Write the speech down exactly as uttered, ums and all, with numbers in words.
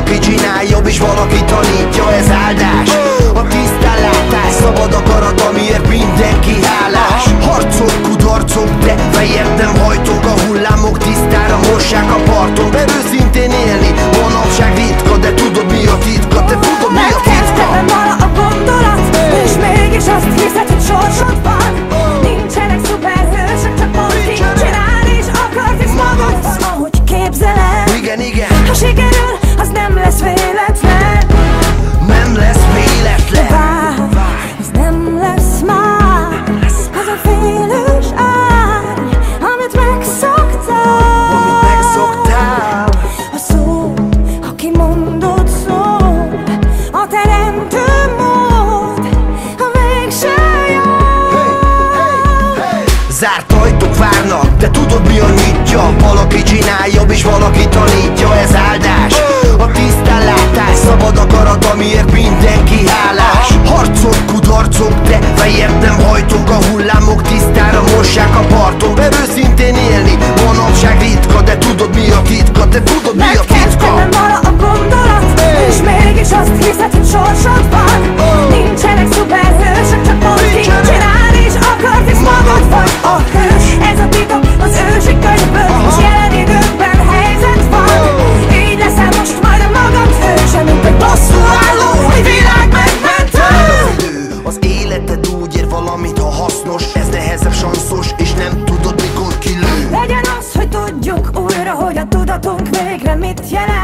Valaki csinál jobb és valaki tanítja, ez áldás. A tisztánlátás, szabad akarat, amiért mindenki hálás. Harcok, kudarcok, de fejért nem hajtok. A hullámok tisztára mossák a parton. Mert őszintén élni manapság ritka, de tudod mi a titka, te tudod mi a titka. Vala a gondolat, és mégis azt hiszed, hogy sorsod van. Nincsenek szuperhősök, csak pont így csinálni és akarsz, és magad van, ahogy képzeled. Igen, igen. Ha sikerül, az nem lesz véletlen. Nem lesz véletlen. Várj, ez nem lesz már az a félős árny, amit megszoktál. Amit megszoktál. A szó, aki mondott szó, a teremtő mód, a végső jó. Hey, hey, hey. Zárt ajtók várnak, de tudod mi a nyitja? Valaki csinál jobb és valaki tanítja, ez áldás. A tisztánlátás, szabad akarat, amiért mindenki hálás. Harcok, kudarcok, de fejért nem hajtok. A hullámok tisztára mossák a parton. Mert őszintén élni manapság ritka, de tudod mi a titka, te tudod mi a titka. Nem vala a gondolat, és mégis azt hiszed, hogy sorsod van. Nincsenek szuperhősök, csak pont így csinálni és akarsz, és magad vagy a hős. Ez a titok az ősi könyvből, és jelen időkben helyzet van. Így leszel most majd a magad hőse, mint egy bosszúálló, egy világ megmentő. Az életed úgy ér valamit, ha hasznos. Ez nehezebb, sanszos, és nem tudod mikor kilő. Legyen az, hogy tudjuk újra, hogy a tudatunk végre mit jelent.